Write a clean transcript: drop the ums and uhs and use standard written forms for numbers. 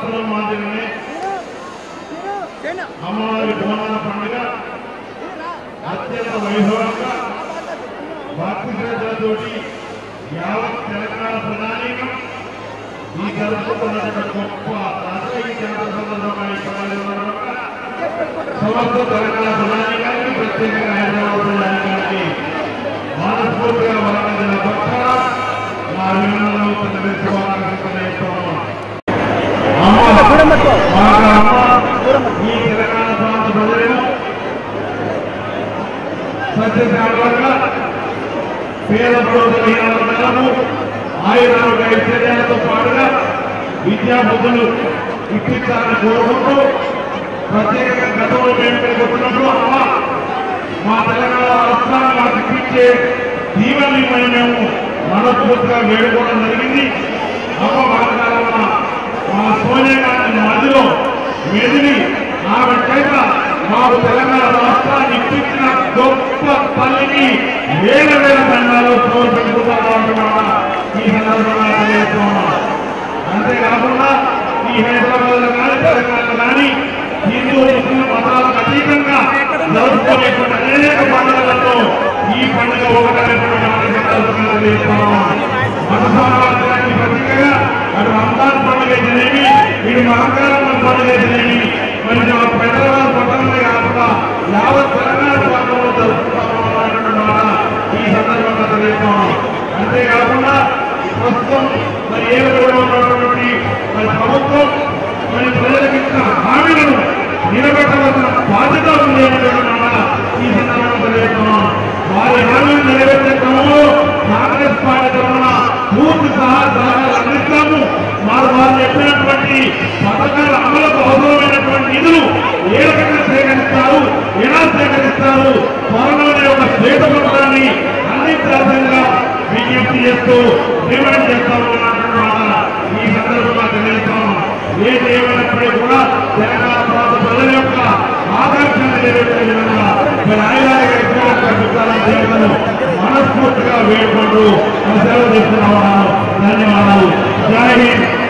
సంవత్సరం మాదిరిగానే అమ్మవారి బోనాల పండుగ అత్యంత వైభవంగా భక్తి శ్రద్ధలతోటి యావత్ తెలంగాణ ప్రధానిగా ఈ జరుపుకున్నటువంటి గొప్ప రాజకీయ సమస్త తెలంగాణ ప్రధాని గారికి ప్రత్యేకంగా హైదరాబాద్ ప్రధాని గారికి మనస్ఫూర్తిగా వరంగల్ పక్షాన మా అభినందనలు ఈ తెలంగాణ ప్రాంత ప్రజలను సత్యశాలంగా పేద ప్రజలైన వర్గాలను ఆయురారోగ్య ఐశ్వర్యాలతో పాటుగా విద్యాబుద్ధులు ఇప్పించాలని కోరుకుంటూ ప్రత్యేకంగా గతంలో మేము పేర్కొన్నప్పుడు అమ్మ మా తెలంగాణ రాష్ట్రాన్ని మాకు ఇప్పించే దీవెనని మేము మనస్ఫూర్తిగా వేడుకోవడం జరిగింది. అమ్మ వాగ్దానమ్మ మా సోనియా గాంధీ మధ్యలో మెదిలి ఆమె చేత మాకు తెలంగాణ రాష్ట్రాన్ని ఇప్పించిన గొప్ప తల్లిని వేల వేల దండాలు పెట్టుకుంటున్నా ఈ సందర్భంగా తెలియజేస్తున్నా. అంతేకాకుండా ఈ హైదరాబాద్ కానీ తెలంగాణ కానీ హిందూ ముస్లిం మతాలకు అతీతంగా జరుపుకునేటువంటి అనేక పండుగలతో ఈ పండుగ ఒకటైనటువంటి మనసానికి ప్రతీకగా అటు రంజాన్ పండుగ అయితేనేమి ఇటు మహంకారం పండుగ అయితేనేమి మరి హైదరాబాద్ పట్టణమే కాకుండా యావత్ తెలంగాణ ప్రాంతంలో జరుపుకుంటున్నాం ఈ సందర్భంగా తెలియజేస్తున్నాం. అంతేకాకుండా ప్రస్తుతం మరి ఏ ఉన్నటువంటి మరి ప్రభుత్వం మరి ప్రజలకు ఇచ్చిన హామీలను నిలబెట్టవలసిన బాధ్యత ఉంది ఈ సందర్భంగా తెలియజేస్తున్నాం. వారి హామీలను నెరవేర్చే క్రమంలో కాంగ్రెస్ పార్టీ తరఫున పూర్తి సహకారాలు అందిస్తాము. వారు చెప్పినటువంటి పథకాల అమలుకు అవసరమైనటువంటి నిధులు ఏ రకంగా సేకరిస్తారు, ఎలా సేకరిస్తారు, త్వరలోనే ఒక శ్వేతపత్రాన్ని అందించాల్సిందిగా విజ్ఞప్తి చేస్తూ డిమాండ్ చేస్తామన్నమాట ఈ సందర్భంగా తెలియజేస్తాము. ఏదేమైనప్పటికీ కూడా తెలంగాణ ప్రాంత ప్రజల యొక్క ఆకాంక్షలు నెరవేర్చే విధంగా మనస్ఫూర్తిగా వేడుకుంటూ సెలవు తీసుకున్నాము. ధన్యవాదాలు. జై హింద్.